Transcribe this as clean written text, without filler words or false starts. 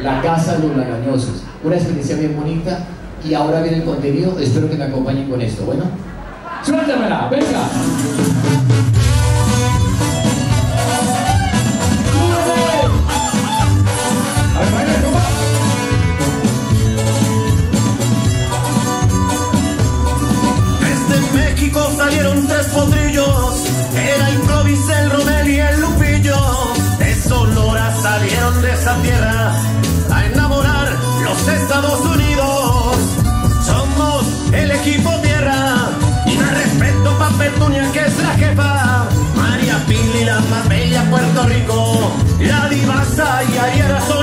La Casa de los Lagañosos. Una experiencia bien bonita. Y ahora viene el contenido. Espero que me acompañen con esto. Bueno, suéltamela, venga. Desde México salieron 3 potrillos. Era el Clovis, el Romel y el Lupillo. De Sonora salieron de esa tierra a enamorar los Estados Unidos. Somos el equipo tierra y me respeto pa' Petunia, que es la jefa. María Pili, la más bella Puerto Rico. La divasa y Ariana son